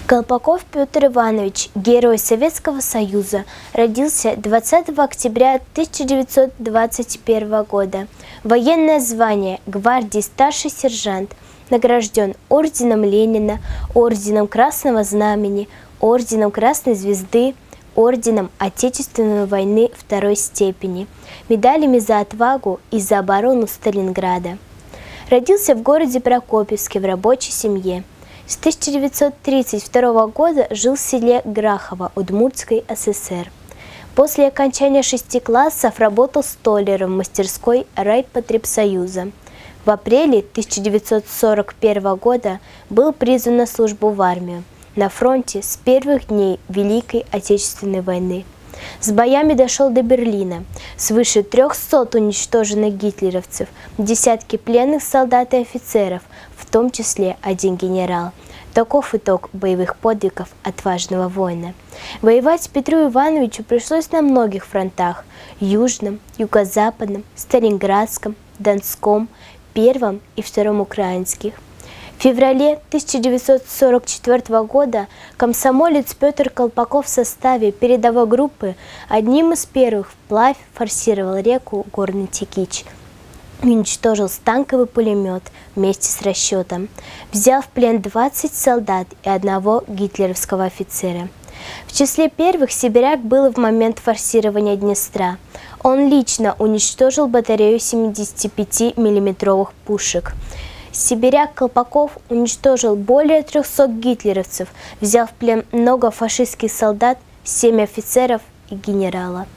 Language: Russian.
Колпаков Петр Иванович, герой Советского Союза, родился 20 октября 1921 года. Военное звание гвардии старший сержант, награжден орденом Ленина, орденом Красного Знамени, орденом Красной Звезды, орденом Отечественной войны второй степени, медалями за отвагу и за оборону Сталинграда. Родился в городе Прокопьевске в рабочей семье. С 1932 года жил в селе Грахово Удмуртской ССР. После окончания 6 классов работал столяром в мастерской Райпотребсоюза. В апреле 1941 года был призван на службу в армию на фронте с первых дней Великой Отечественной войны. С боями дошел до Берлина, свыше 300 уничтоженных гитлеровцев, десятки пленных солдат и офицеров, в том числе 1 генерал. Таков итог боевых подвигов отважного воина. Воевать Петру Ивановичу пришлось на многих фронтах – Южном, Юго-Западном, Сталинградском, Донском, Первом и Втором украинских. В феврале 1944 года комсомолец Петр Колпаков в составе передовой группы одним из первых вплавь форсировал реку Горный Текич. Уничтожил танковый пулемет вместе с расчетом. Взял в плен 20 солдат и 1 гитлеровского офицера. В числе первых сибиряк был в момент форсирования Днестра. Он лично уничтожил батарею 75-миллиметровых пушек. Сибиряк Колпаков уничтожил более 300 гитлеровцев, взял в плен много фашистских солдат, 7 офицеров и генерала.